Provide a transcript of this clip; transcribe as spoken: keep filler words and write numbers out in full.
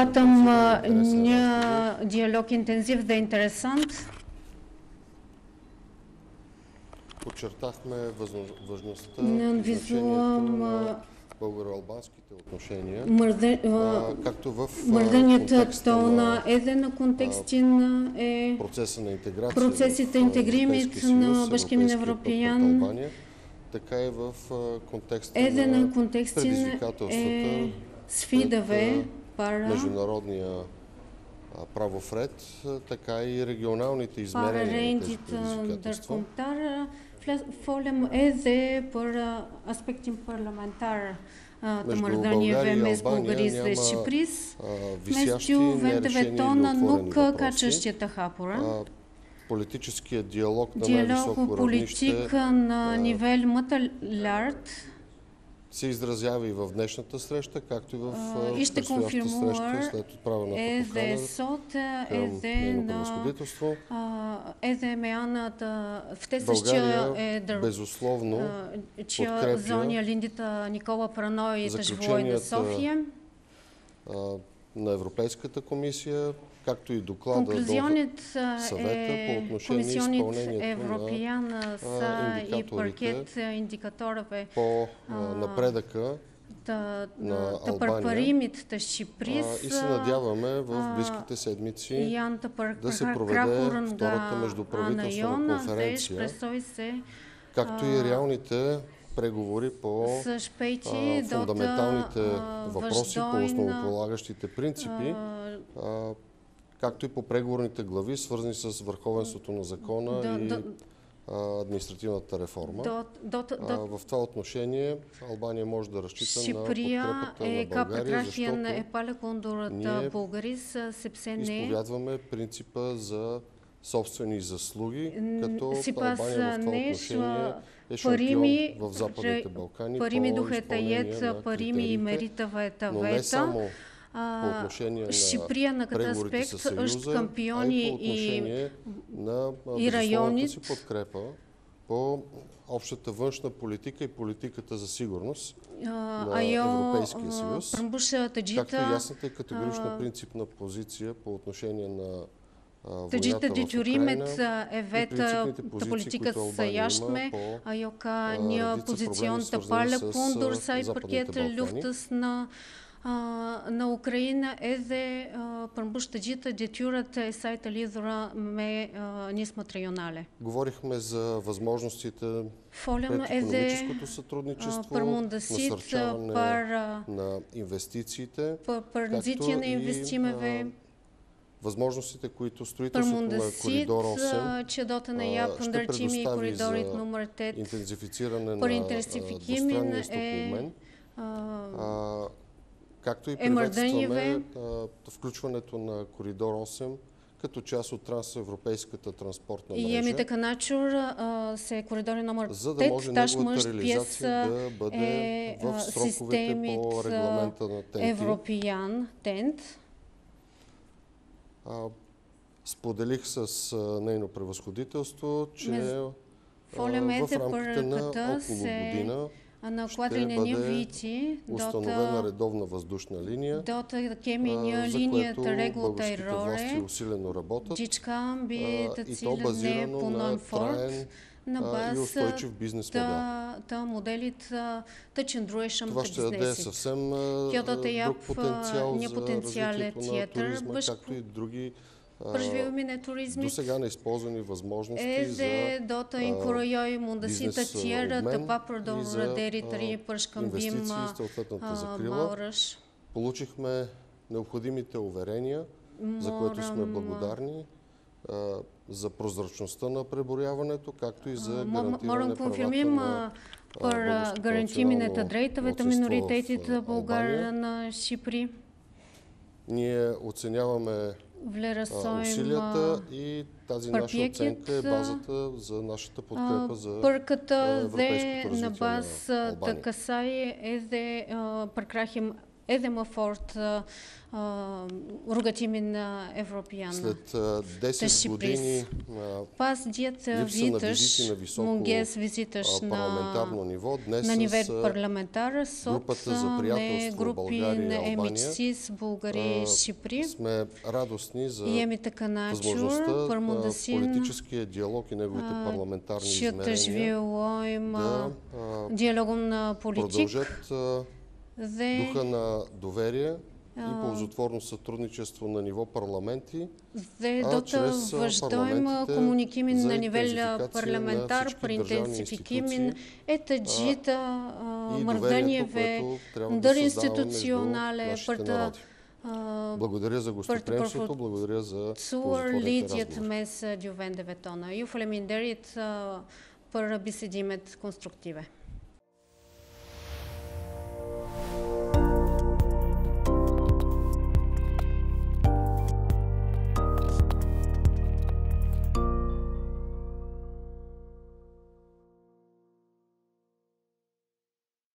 Smatram një dialog intenziv dhe interesant. Подчертахме важността Në и значението nënvizuam на българо-албанските отношения, mërde- а, както в а, mërdhëniet контекста tona на edhe në kontekstin e процеса на интеграция procesit të в integrimit Европейския në съюз, Bashkimin Европейския път пред Evropian, Албания, така и в а, контекста edhe на në kontekstin предизвикателствата e sfidave пред para международния а, правов ред, а, така и регионалните para измерения на тези rendit предизвикателства. ndërkombëtar. Flas- Folem edhe për uh, aspektin parlamentar uh, të Между marrëdhënieve България и mes Албания Bullgarisë dhe няма Shqipërisë. а, Mes висящи dy vendeve нерешени или tona отворени nuk ka въпроси. çështje të hapura. А, Политическият диалог на Диалогу най-високо равнище politik në nivel më të lartë се изразява и в днешната среща, както и в uh, ishte предстоящата среща konfirmuar след отправената edhe покана sot към edhe нейното në превъзходителство. uh, edhe me anë të ftesës që България e dër безусловно uh, që подкрепя zonja Lindit uh, Никола pranoi të zhvojë në заключенията Sofje. а, на Европейската комисия, както и доклада до Konkluzionit съвета по e отношение Komisionit изпълнението Evropian sa i индикаторите përket indikatorëve по а, напредъка të, на të Албания. përpërimit të А, и Shqipërisë се надяваме в а, близките седмици janë të да се përkrahur проведе nga втората ana междуправителствена jona dhe конференция, shpresoj se както и реалните преговори по së shpejti а, do të фундаменталните а, въпроси, по vazhdojnë основополагащите принципи, а, а, както и по преговорните глави, свързани с върховенството на закона Да, и да. а, административната реформа. do, do, të- А, do в това отношение Албания може да разчита на Shqipëria подкрепата e на ka България, përkrahjen e защото palëkundur të ние Bullgarisë sepse ne изповядваме принципа за собствени заслуги, като sipas Албания в това nesh отношение е përimi шампион в Западните Балкани по përimi duhet të изпълнение jetë на përimi i критериите, meritave të но не veta. само по А, отношение Shqipëria në на këtë преговорите aspekt със është Съюза, а и kampioni по отношение на и безусловната районit си подкрепа по общата външна политика и политиката за сигурност а, на ajo Европейския а, съюз, përmbush të както и gjitha ясната и категорична принципна позиция по отношение на а, të gjithë të войната в detyrimet Украина e и vetë принципните të позиции, politikës които së Албания jashtme. има по Ajo ka а, një редица pozicion проблеми, të свързани palëkundur с sa i а, përket Западните Балкани. luftës në a, në Ukrainë edhe a, përmbush të gjithë të detyrat e saj të lidhura me a, nismat rajonale. Говорихме за възможностите Folëm пред edhe икономическото а, сътрудничество, për mundësitë насърчаване për a, на инвестициите, për, për както nxitjen e и investimeve, а, възможностите, които për строителството на mundësitë коридор а, осем që do të na а, jap ще ndërtimi i предостави korridorit за numër tetë интензифициране për на а, intensifikimin двустранния e стокообмен, a, а, както и е мърдъниве. приветстваме а, включването на коридор осем като част от трансевропейската транспортна I jemi të мрежа, kënaqur uh, se koridori numër за да може tetë tashmë неговата është реализация pjesë да бъде e в uh, сроковете sistemit по регламента на uh, Т Н Т. Evropian TENT. А, Споделих с а, нейно превъзходителство, че Ме- а, Folem в edhe për рамките на këtë около se година në ще kuadrin e një бъде viti do установена të редовна въздушна линия, do të kemi një а, за linje което të rregullt българските власти ajrore, усилено работят, gjithçka mbi а, të и то cilën ne базирано punojmë на fort траен në а, и bazë устойчив бизнес të, модел. të modelit uh, të qëndrueshëm Това të ще даде biznesit. съвсем а, Kjo do të друг jap потенциал një за potencial развитието на tjetër туризма, bësh- както и други për zhvillimin e до turizmit, сега неизползвани възможности edhe за do të inkurajoj mundësi të бизнес tjera të обмен и papërdorura за deri të ri për shkëmbim инвестиции в съответната uh, закрила. maurësh. Получихме необходимите уверения, за което сме Morëm, благодарни, а, за прозрачността на преброяването, както и за uh, mo- гарантиране morëm правата konfirmim на uh, për uh, българското garantimin e të национално drejtave të малцинство minoritetit в bulgar Албания. në Shqipëri. Ние оценяваме а, Vlerësojmë усилията и тази наша përpjekjet, оценка е базата за нашата uh, подкрепа за për këtë uh, dhe европейското në развитие bazë на të Албания. kësaj edhe uh, përkrahim едема форт рогатимин европеяна. След десет години Pas diet липса на vitas визити на високо munges visitas а, парламентарно на ниво, днес на ниво с парламентар групата за не приятелство групи България и на Албания емичси с България и Шипри. сме радостни за Имаме така начур, възможността пърмо да а, син политическия диалог и неговите парламентарни чиято измерения живеем да а, диалогом на политик, продължат а, де духа на доверие и ползотворно сътрудничество на ниво парламенти, де а дота чрез въждоем парламентите комуникимин за на нивел интензификация парламентар, на при всички държавни интенсификимин институции ета джита и мърдание доверието, ве което трябва да дър създаваме между институционале нашите пърта народи. Благодаря за гостоприемството, благодаря за Цуър ползотворните лидият разговори. мес дювен деветона. Юфалеминдерит пър биседимет конструктиве.